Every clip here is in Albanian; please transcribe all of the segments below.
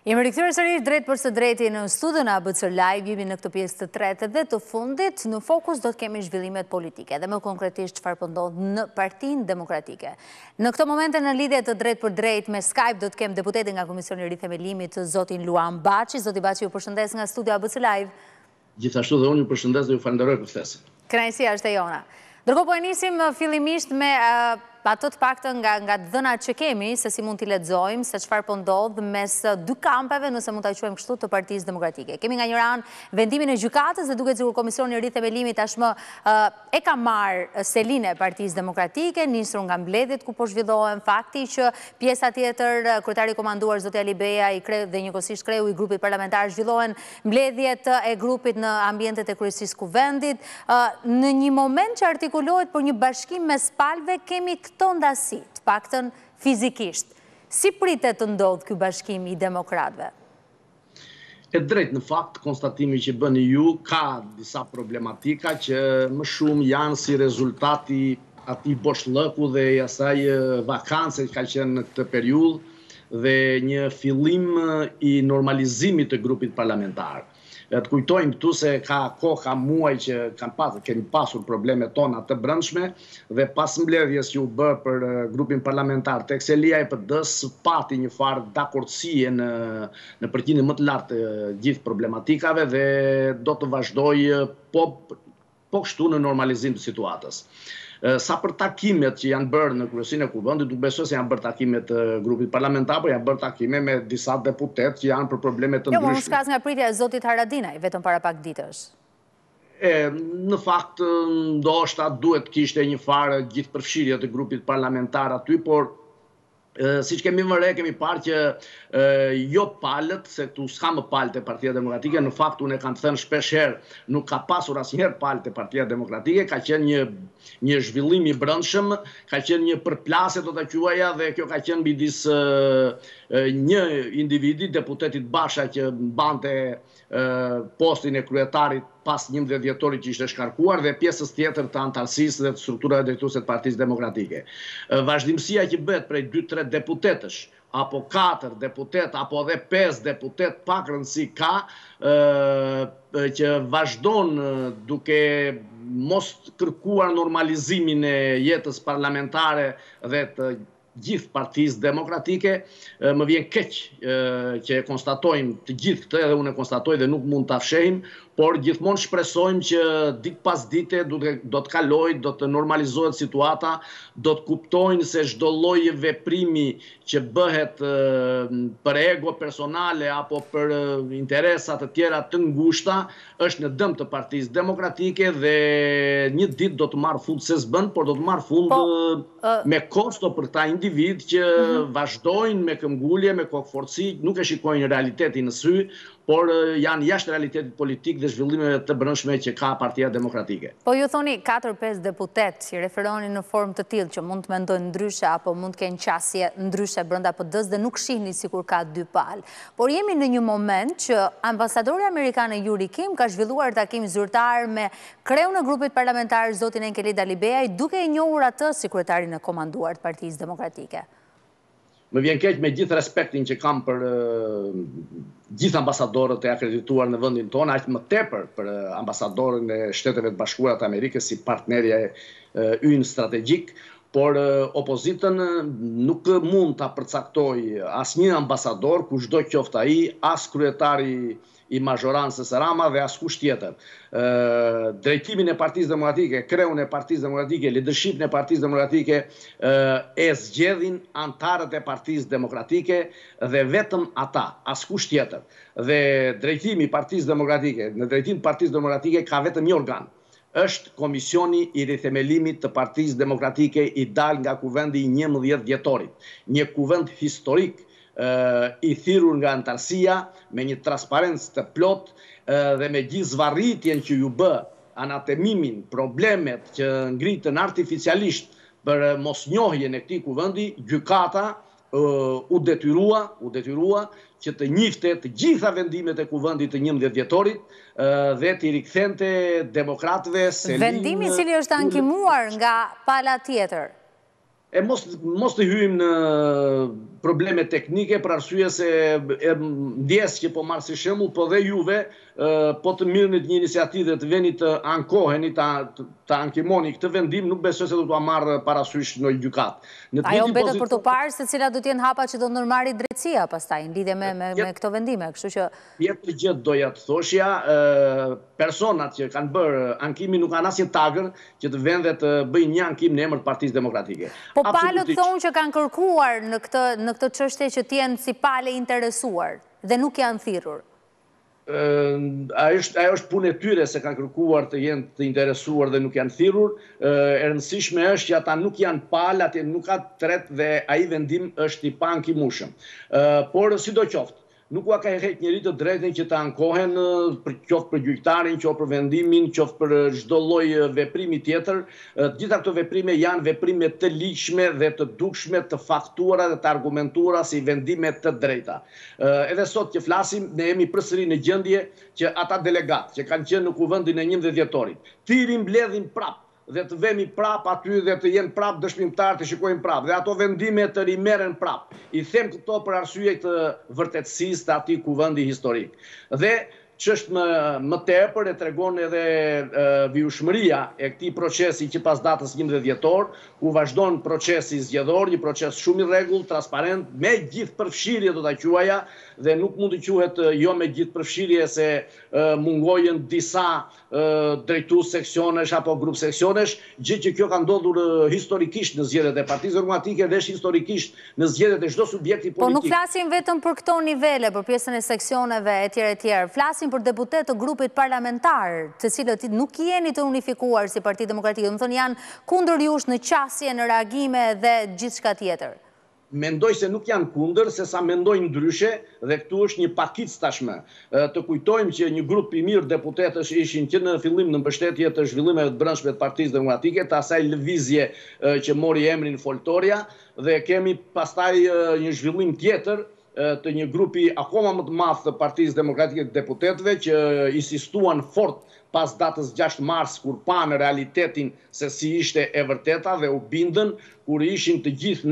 Jemi rikthyer sërish drejt për së drejti në studion ABC Live, jemi në këtë pjesë të tretë dhe të fundit. Në fokus do të kemi zhvillimet politike dhe më konkretisht çfarë po ndodh në Partinë Demokratike. Në këtë moment në lidhje të drejt për drejt me Skype do të kem deputetin nga Komisioni i Rithemelimit, zotin Luan Baçi. Zoti Baçi, ju përshëndes nga studio ABC Live. Gjithashtu dhe unë ju përshëndes dhe ju falenderoj për ftesën. Kënaqësia është e jona. Ndërkohë po e nisim fillimisht me ato të paktën nga dhënat që kemi, se si mund t'i lexojmë, se çfarë po ndodh mes dy kampeve, nëse mund ta quajmë kështu, të Partisë Demokratike. Kemi nga njëra anë vendimin e gjykatës dhe duket sikur Komisioni i Rithemelimit tashmë e ka marrë selinë e Partisë Demokratike, nisur nga mbledhjet ku po zhvillohen, fakti që pjesa tjetër, kryetari i komanduar zoti Ali Beja i kreu dhe njëkohësisht kreu i grupit parlamentar, zhvillohen mbledhjet e grupit në ambientet e kryesisë kuvendit. Në një moment që artikulohet për një bashkim mes palëve, kemi këto ndasi, të paktën fizikisht. Si pritet të ndodhë ky bashkim i demokratëve? E drejt, në fakt, konstatimi që bëni ju ka disa problematika që më shumë janë si rezultati atij boshllëku dhe asaj vakance që ka qenë në këtë periudhë dhe një fillim i normalizimit të grupit parlamentar. Të kujtojmë këtu se ka muaj që kemi pasur problemet tona të brendshme dhe pas mbledhjes që u bë për grupin parlamentar tek selia e PD-s pati një farë dakordësie në përqindjen më të lartë të gjithë problematikave dhe do të vazhdojë po kështu në normalizim të situatës. Sa për takimet që janë bërë në kryesinë e kuvendit, nuk besoj se janë bërë takimet të grupit parlamentar, por janë bërë takime me disa deputet që janë për probleme të ndryshme. Jo, unë s'kas nga pritja e zotit Haradinaj, vetëm para pak ditësh. Në fakt, ndoshta duhet kishte një farë gjithë përfshirje të grupit parlamentar aty, por siç kemi vënë, kemi parë që jo palët, se këtu s'ka më palët e Partia Demokratike, në fakt unë e kam thënë shpesh herë, nuk ka pasur asnjëherë palët e Partia Demokratike, ka qenë një zhvillim i brendshëm, ka qenë një përplasje do ta quaja dhe kjo ka qenë midis një individi, deputetit Basha që mbante postin e kryetarit pas 11 dhjetorit që ishte shkarkuar dhe pjesës tjetër të antarësisë dhe të strukturave drejtuese të Partisë Demokratike. Vazhdimësia që bëhet prej 2-3 deputetësh, apo 4 deputet, apo edhe 5 deputet, pak rëndësi ka, që vazhdon duke mos kërkuar normalizimin e jetës parlamentare dhe të gjithë Partisë Demokratike, më vjen keq që e konstatojmë të gjithë këtë, edhe unë e konstatoj dhe nuk mund ta fshehim, por gjithmonë shpresojmë që ditë pas dite do të kalojë, do të normalizohet situata, do të kuptojnë se çdo lloj veprimi që bëhet për ego personale apo për interesa të tjera të ngushta është në dëm të Partisë Demokratike dhe një ditë do të marrë fund, se s'bën, por do të marrë fund me kosto për ta individ që vazhdojnë me këmbgulje, me kokëforci, nuk e shikojnë realitetin në sy, por janë jashtë realitetit politik dhe zhvillimeve të brendshme që ka Partia Demokratike. Po ju thoni 4-5 deputet që referoni në formë të tillë që mund të mendojnë ndryshe apo mund të kenë qasje ndryshe brenda PD-s dhe nuk shihni sikur ka dy palë. Por jemi në një moment që ambasadori amerikan Yuri Kim ka zhvilluar takim zyrtar me kreun e grupit parlamentar zotin Enkelida Libeaj, duke i njohur atë si kryetarin e komanduar të Partisë Demokratike. Më vjen keq me gjithë respektin që kam për gjithë ambasadorët e akredituar në vendin tonë, aq më tepër për ambasadorën e Shteteve të Bashkuara të Amerikës si partnerja ynë strategjik, por opozitën nuk mund ta përcaktoj asnjë ambasador, kushdo qoftë ai, as kryetari i mazhorancës Rama dhe askush tjetër. Drejtimin e Partisë Demokratike, kreun e Partisë Demokratike, leadershipin e Partisë Demokratike e zgjedhin antarët e Partisë Demokratike dhe vetëm ata, askush tjetër. Dhe drejtimi i Partisë Demokratike, në drejtim të Partisë Demokratike ka vetëm një organ. Është Komisioni i Rithemelimit të Partisë Demokratike i dal nga kuvendi i 11 dhjetorit. Një kuvend historik i thirrur nga antarësia me një transparencë të plot dhe me gjithë zvarritjen që ju bë, anatemimin, problemet që ngritën artificialisht për mosnjohjen e këtij kuvendi, gjykata u detyrua që të njifte të gjitha vendimet e kuvendit të 11 dhjetorit dhe t'i rikthente demokratëve vendimi i cili është ankimuar nga pala tjetër. Mos të hyjmë në probleme teknike, për arsye se ndjes që po marr si shembull, po dhe juve po të mirënit një iniciativë dhe të veni të ankoheni, të ankimoni këtë vendim, nuk besoj se do t'ua marrë parasysh në gjykat. Ajo mbetet për të parë se cilat do t'jenë hapa që do ndërmarrë drejtësia pastaj në lidhje me këto vendime, kështu që tjetër gjë doja të thoshja, personat që kanë bërë ankimin nuk kanë asnjë tagër që të vënë dhe të bëjnë një ankim në emër të Partisë Demokratike. Po palët thonë që kanë kërkuar në këtë çështje që të jenë si palë interesuar dhe nuk janë thirrur. Ajo është punë e tyre se kanë kërkuar të jenë të interesuar dhe nuk janë thirrur. E rëndësishme është që ata nuk janë palë, atje nuk ka tret dhe ai vendim është i paankimueshëm. Por sidoqoftë, nuk ua ka heq njëri të drejtën që të ankohen qoftë për gjyqtarin, qoftë për vendimin, qoftë për çdo lloj veprimi tjetër. Të gjitha këto veprime janë veprime të ligjshme dhe të dukshme, të faktuara dhe të argumentuara si vendime të drejta. Edhe sot që flasim, ne jemi përsëri në gjendje që ata delegatë që kanë qenë në kuvendin e 11 dhjetorit, thirrim mbledhin prap dhe të vemi prap aty dhe të jenë prap dëshmimtar të shikojnë prap. Dhe ato vendime të rimeren prap. I them këto për arsye të vërtetësisë të atij kuvendi historik. Dhe ç'është më tepër e tregon edhe vijshmëria e këtij procesi që pas datës 11 dhjetor, ku vazhdon procesi zgjedhor, një proces shumë i rregullt, transparent, me gjithë përfshirje do ta quaja, dhe nuk mund të quhet jo me gjithë përfshirje se mungojen disa drejtues seksionesh apo grup seksionesh, gjë që kjo ka ndodhur historikisht në zgjedhjet e Partisë Demokratike dhe historikisht në zgjedhjet e çdo subjekti politik. Po nuk flasim vetëm për këto nivele, për pjesën e seksioneve etj. Flasim për deputet të grupit parlamentar, të cilët nuk jeni të unifikuar si Parti Demokratike, do të thonë janë kundër jush në qasje, në reagime dhe gjithçka tjetër. Mendoj se nuk janë kundër, se sa mendojnë ndryshe, dhe këtu është një pakic tashmë. Të kujtojmë që një grup i mirë deputetësh ishin që në fillim në mbështetje të zhvillimeve të brendshme të Partisë Demokratike, të asaj lëvizje që mori emrin Foltoria, dhe kemi pastaj një zhvillim tjetër të një grupi akoma më të madh të Partisë Demokratike të deputetëve që insistuan fort pas datës 6 mars, kur panë realitetin se si ishte e vërteta dhe u bindën, kur ishin të gjithë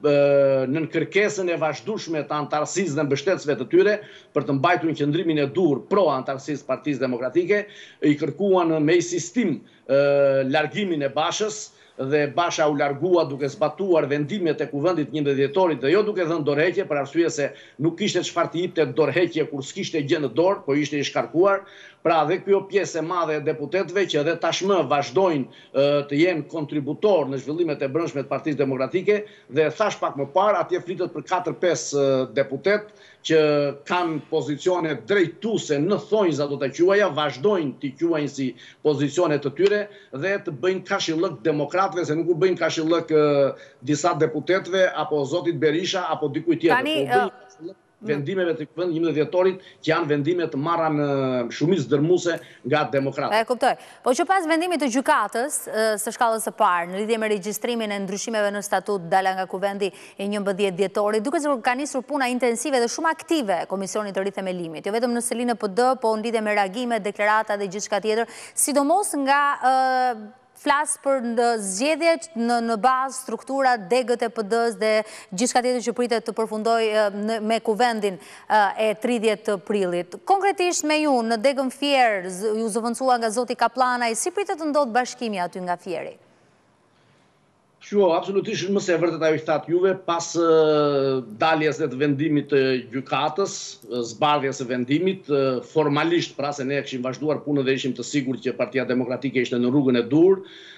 nën kërkesën e vazhdueshme të antarësisë dhe mbështetësve të tyre për të mbajtur një qëndrimin e dur pro antarësisë Partisë Demokratike, i kërkuan me insistim largimin e Bashës, dhe Basha u largua duke zbatuar vendimet e kuvendit 11 dhjetorit dhe jo duke dhënë dorëheqje, për arsye se nuk kishte çfarë të jepte dorëheqje kur s'kishte gjë në dorë, po ishte i shkarkuar. Pra dhe kjo pjesë e madhe e deputetëve që edhe tashmë vazhdojnë të jenë kontributor në zhvillimet e brendshme të Partisë Demokratike, dhe thash pak më parë, atje flitet për 4-5 deputet që kanë pozicione drejtuese në thonjza do ta quaja, vazhdojnë të quajnë si pozicione të tyre dhe të bëjnë kashillëk demokratëve, se nuk u bëjnë kashillëk disa deputetëve apo zotit Berisha apo dikujt tjetër. Vendimeve të kuvendit 11 dhjetorit që janë vendime të marra në shumicë dërmuese nga demokratët. E kuptoj. Po që pas vendimit të gjykatës së shkallës së parë në lidhje me regjistrimin e ndryshimeve në statut dala nga kuvendi i 11 dhjetorit, duke se ka nisur puna intensive dhe shumë aktive Komisioni të rithemelimit, jo vetëm në selinë PD, po në lidhje me reagime, deklarata dhe gjithçka tjetër, sidomos nga flas për zgjedhjet në bazë struktura degët e PD-s dhe gjithçka tjetër që pritet të përfundoj me kuvendin e 30 prillit. Konkretisht me ju në degën Fier, ju zëvendësua nga zoti Kaplanaj, si pritet të ndodhë bashkimi aty nga Fieri? Absolutisht më se vërtet ajo i thatë juve, pas daljes dhe të vendimit të gjykatës, zbardhjes së vendimit, formalisht pra se ne kishim vazhduar punën dhe ishim të sigurt që Partia Demokratike ishte në rrugën e dur,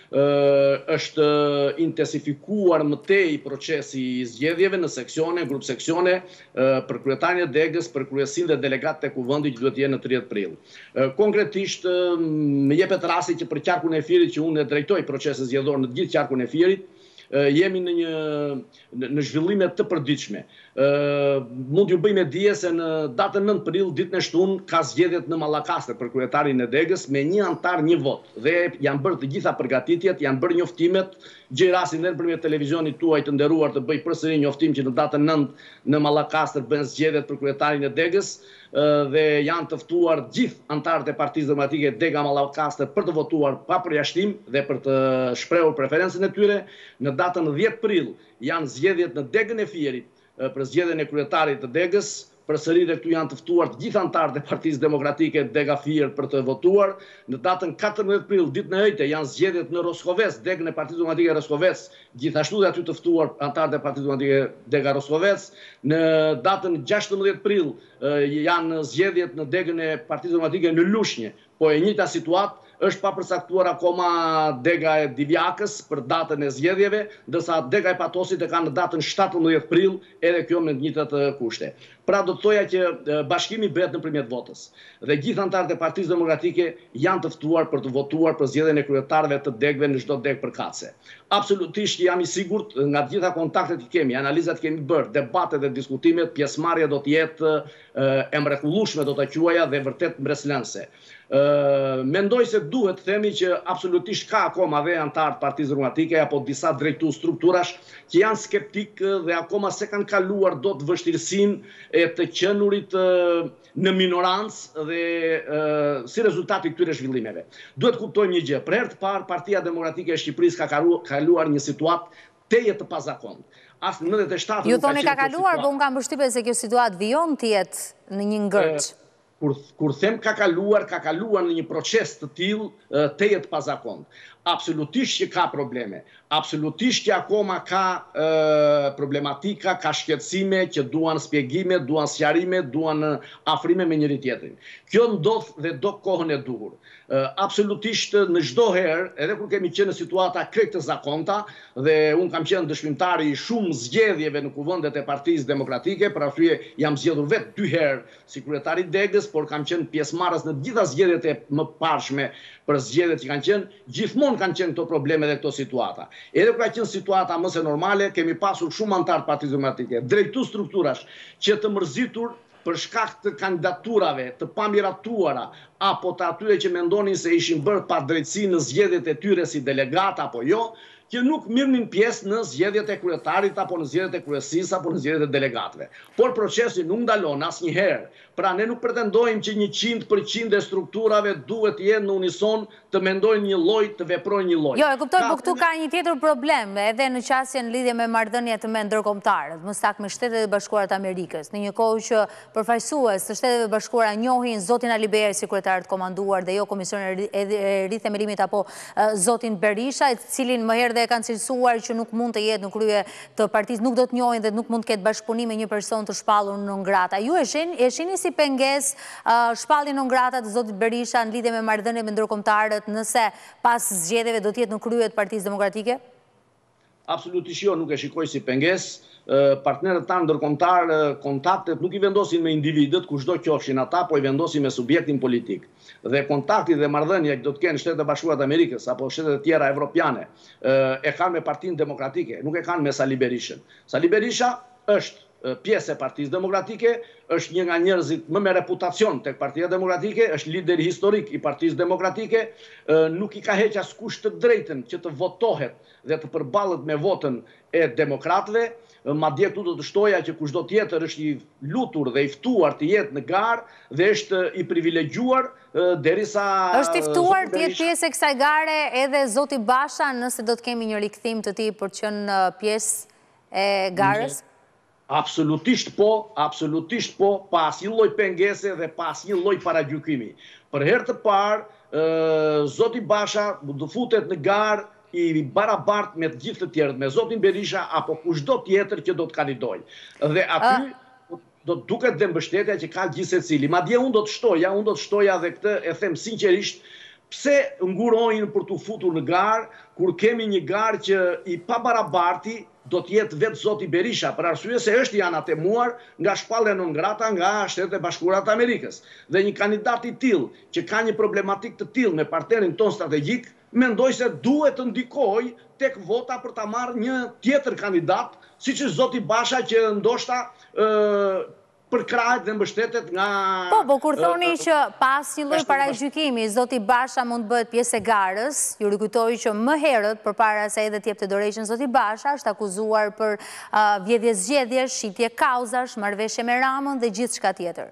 është intensifikuar mëtej procesi i zgjedhjeve në seksione, grup seksione, për kryetarin e degës, për kryesin dhe delegat të kuvendit që duhet jenë në 30 prill. Konkretisht, më jepet rasti që për qarkun e Fierit që unë e drejtoj procesin zgjedhor në gjithë qarkun e Fierit, jemi në zhvillime të përditshme. Mund t'ju bëjmë dije se në datën 9 prill, ditën e shtunë, ka zgjedhjet në Mallakastër për kryetarin e degës me një antar, një vot. Dhe janë bërë të gjitha përgatitjet, janë bërë njoftimet, gjej rastin edhe nëpërmjet televizionit tuaj të nderuar të bëj përsëri njoftim që në datën 9 në Mallakastër bën zgjedhjet për kryetarin e degës dhe janë të ftuar gjithë antarët e Partisë Demokratike Dega Mallakastër për të votuar pa përjashtim dhe për të shprehur preferencën e tyre. Në datën 10 prill janë zgjedhjet në degën e Fierit, për zgjedhjen e kryetarit të Degës. Përsëri këtu janë të ftuar të gjithë anëtarët e Partisë Demokratike Dega Fier për të votuar. Në datën 14 prill, ditën e hënte, janë zgjedhjet në Roskovec, degën e Partisë Demokratike Roskovec, gjithashtu dhe aty të ftuar anëtarët e Partisë Demokratike Dega Roskovec. Në datën 16 prill janë zgjedhjet në degën e Partisë Demokratike në Lushnjë, po e njëjta situatë është pa përcaktuar akoma dega e Divjakës për datën e zgjedhjeve, ndërsa dega e Patosit e ka në datën 17 prill, edhe kjo me të njëjtat kushte. Pra do të thoja që bashkimi bëhet nëpërmjet votës. Dhe gjithë anëtarët e Partisë Demokratike janë të ftuar për të votuar për zgjedhjen e kryetarëve të degëve në çdo degë përkatëse. Absolutisht jam i sigurt nga të gjitha kontaktet që kemi, analizat që kemi bërë, debatet dhe diskutimet, pjesëmarrja do të jetë e mrekullueshme, do ta quaja, dhe vërtet mbreslënëse. Mendoj se duhet të themi që absolutisht ka akoma dhe anëtarë të Partisë Demokratike apo disa drejtues strukturash që janë skeptik dhe akoma se kanë kaluar dot vështirësinë e të qenurit në minorancë dhe si rezultati këtyre zhvillimeve. Duhet kuptojmë një gjë. Për herë të parë Partia Demokratike e Shqipërisë ka kaluar një situatë teje të pazakontë. As në 97 ju thoni ka kaluar, po unë kam përshtypjen se kjo situatë vijon të jetë në një ngërç. Kur them ka kaluar në një proces të tillë teje të pazakontë. Absolutisht që ka probleme, absolutisht që akoma ka problematika, ka shqetësime që duan shpjegime, duan sqarime, duan afrime me njëri tjetrin. Kjo ndodh dhe do kohën e duhur. Absolutisht në çdo herë, edhe kur kemi qenë në situata krejt të zakonta, dhe unë kam qenë dëshmitari i shumë zgjedhjeve në kuvendet e Partisë Demokratike, për arsye jam zgjedhur vetë 2 herë si kryetari i Degës, por kam qenë pjesëmarrës në të gjitha zgjedhjet e mëparshme për zgjedhjet që kanë qenë, gjithmonë kanë qenë këto probleme dhe këto situata. Edhe kur ka qenë situata më se normale, kemi pasur shumë anëtar të Partisë Demokratike, drejtues strukturash që të mërzitur për shkak të kandidaturave të pamiratuara apo të atyre që mendonin se ishin bërë pa drejtësi në zgjedhjet e tyre si delegat apo jo, që nuk mirnin pjesë në zgjedhjet e kryetarit apo në zgjedhjet e kryesisë apo në zgjedhjet e delegatëve. Por procesi nuk ndalon asnjëherë. Pra ne nuk pretendojmë që 100% e strukturave duhet të jenë në unison, të mendojnë një lloj, të veprojnë një lloj. Jo, e kuptoj, por këtu ka një tjetër problem, edhe në qasjen lidhje me marrëdhëniet me ndërkombëtarët, më saktë me Shtetet e Bashkuara të Amerikës, në një kohë që përfaqësues të Shteteve Bashkuara njohin zotin Ali Beri si kryetar të komanduar dhe jo Komisioni i Rithemelimit apo zotin Berisha, i cilin më herë dhe kanë cilësuar që nuk mund të jetë në krye të partisë, nuk do të njohin dhe nuk mund të ketë bashkëpunim me një person të shpallur non grata. Ju e shihni si pengesë shpalljen non grata të zotit Berisha në lidhje me marrëdhëniet me ndërkombëtarët, nëse pas zgjedhjeve do të jetë në krye të Partisë Demokratike? Absolutisht jo, nuk e shikoj si pengesë. Partnerët tanë ndërkombëtar, kontaktet nuk i vendosin me individët, kushdo qofshin ata, po i vendosin me subjektin politik. Dhe kontakti dhe marrëdhënia që do të kenë Shtetet e Bashkuara të Amerikës apo shtetet e tjera evropiane e kanë me Partinë Demokratike, nuk e kanë me Sali Berishën. Sali Berisha është pjesë e Partisë Demokratike, është një nga njerëzit më me reputacion tek Partia Demokratike, është lideri historik i Partisë Demokratike, nuk i ka heq askush të drejtën që të votohet dhe të përballet me votën e demokratëve. Madje këtu do të shtoja që kushdo tjetër është i lutur dhe i ftuar të jetë në garë dhe është i privilegjuar derisa është i ftuar të jetë pjesë e kësaj gare edhe zoti Basha, nëse do të kemi një rikthim të tij për të qenë pjesë e garës? Absolutisht po, pa asnjë lloj pengese dhe pa asnjë lloj paragjykimi. Për herë të parë, zoti Basha do futet në garë i barabart me të gjithë të tjerët, me zotin Berisha apo kushdo tjetër që do të kandidojë. Dhe aty do të duket dhe mbështetja që ka gjithë secili. Madje unë do të shtoja dhe këtë e them sinqerisht, pse ngurojnë për të futur në garë, kur kemi një garë që i pabarabarti do të jetë vetë zoti Berisha, për arsye se është i anatemuar nga shpallja non grata nga Shtetet e Bashkuara të Amerikës. Dhe një kandidat i tillë që ka një problematik të tillë me partnerin ton strategjik, mendoj se duhet të ndikoj tek vota për ta marrë një tjetër kandidat, siç është zoti Basha që ndoshta përkrahet dhe mbështetet nga... Po, kur thoni që pas një lloj paragjykimi, zoti Basha mund të bëhet pjesë e garës, ju rikujtoj që më herët, përpara se edhe të jepte dorëshën zoti Basha, është akuzuar për vjedhje zgjedhjesh, shitje kauzash, marrëveshje me Ramën dhe gjithçka tjetër.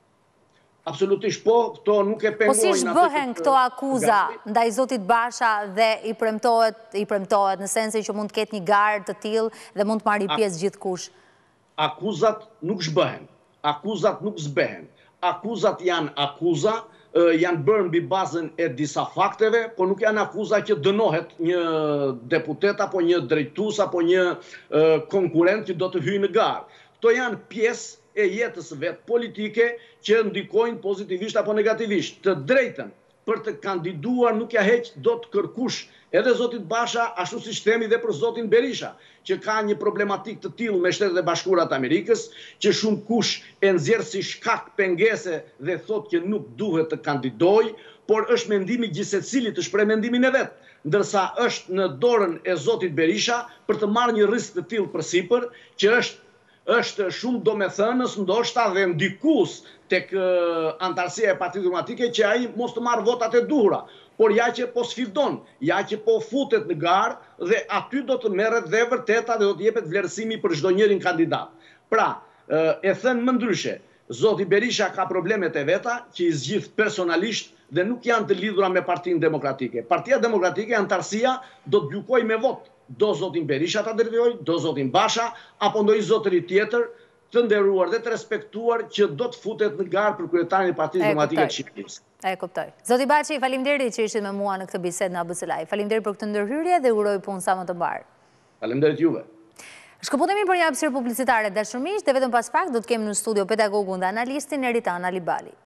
Absolutisht po, këto nuk e pengojnë... Po si shbëhen këto akuza ndaj zotit Basha dhe i premtohet në sensin që mund të ketë një garë të tillë dhe mund të marrë pjesë gjithkush? akuzat nuk zbehen, akuzat nuk zbehen, akuzat janë akuza, janë bërë mbi bazën e disa fakteve, por nuk janë akuza që dënohet një deputet apo një drejtues apo një konkurent që do të hyjë në garë. Këto janë pjesë e jetës vetë politike që ndikojnë pozitivisht apo negativisht. Të drejtën për të kandiduar nuk ja heq do të kërkush edhe zotit Basha, ashtu si themi dhe për zotin Berisha, që ka një problematik të tillë me Shtetet e Bashkuara të Amerikës, që shumë kush e nxjerr si shkak pengese dhe thot që nuk duhet të kandidoj, por është mendimi gjithsecilit të shpreh mendimin e vet, ndërsa është në dorën e zotit Berisha për të marrë një risk të tillë përsipër, që është shumë domethënës ndoshta dhe ndikues tek antarësia e Partisë Demokratike që ai mos të marrë votat e duhura, por ja që po sfidon, ja që po futet në garë dhe aty do të merret dhe vërteta dhe do të jepet vlerësimi për çdo njërin kandidat. Pra, e thënë më ndryshe, zoti Berisha ka problemet e veta që i zgjidh personalisht dhe nuk janë të lidhura me Partinë Demokratike. Partia Demokratike, antarësia do të gjykojë me votë. Do zotin Berisha ta drejtojë, do zotin Basha, apo ndonjë zotëri tjetër të nderuar dhe të respektuar që do të futet në garë për kryetarin e Partisë Demokratike të Shqipërisë. E kuptoj. Zoti Baçi, faleminderit që ishit me mua në këtë bisedë në ABC Live. Faleminderit për këtë ndërhyrje dhe uroj punë sa më të mbarë. Faleminderit juve. Shkëputemi për një hapësirë publicitare dashur miq, dhe vetëm pas pak do të kemi në studio pedagogun dhe analistin Eritana Libali.